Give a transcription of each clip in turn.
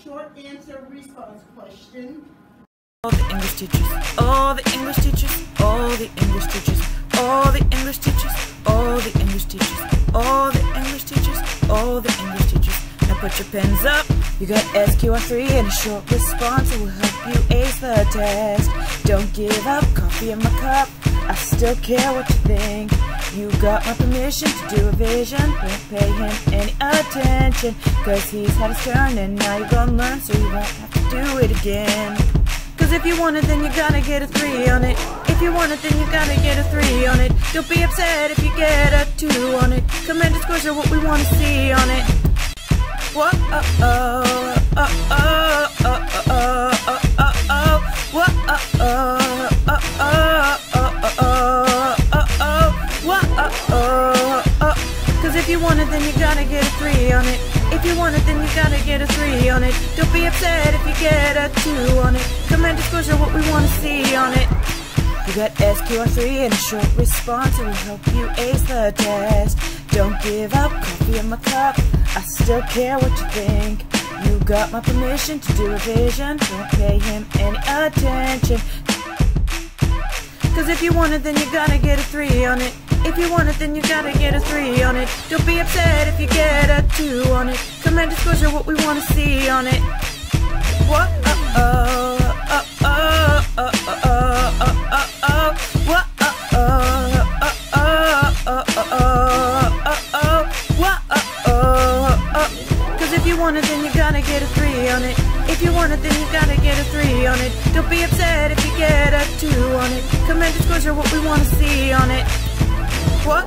short answer response question. All the English teachers, all the English teachers, all the English teachers, all the English teachers, all the English teachers, all the English teachers, all the English teachers. Now put your pens up. You got SQR3 and a short response will help you ace the test. Don't give up, coffee in my cup. I still care what you think. You got my permission to do revision. Don't pay him any attention, cause he's had his turn and now you're gonna learn, so you won't have to do it again. Cause if you want it, then you gotta get a 3 on it. If you want it, then you gotta get a 3 on it. Don't be upset if you get a 2 on it. Commented scores are what we wanna see on it. Whoa, Cause if you want it, then you gotta get a 3 on it. If you want it, then you gotta get a 3 on it. Don't be upset if you get a 2 on it. Commented scores are what we wanna see on it. You got SQR3 and a short response, it will help you ace the test. Don't give up, coffee in my cup. I still care what you think. You got my permission to do revision. Don't pay him any attention. Cause if you want it, then you gotta get a 3 on it. If you want it, then you gotta get a 3 on it. Don't be upset if you get a 2 on it. Commented scores are what we wanna see on it. What? Cause if you want it, then you gotta get a 3 on it. If you want it, then you gotta get a 3 on it. Don't be upset if you get a 2 on it. Commented scores are what we wanna see on it. What?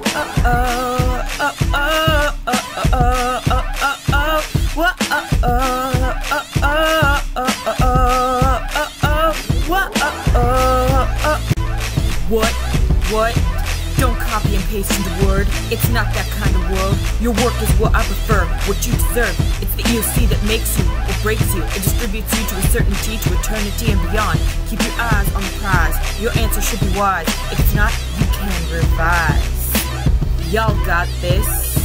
What? Don't copy and paste into Word. It's not that kind of world. Your work is what I prefer, what you deserve. It's the EOC that makes you or breaks you. It distributes you to a certainty, to eternity and beyond. Keep your eyes on the prize. Your answer should be wise. If it's not, you can revise. Y'all got this.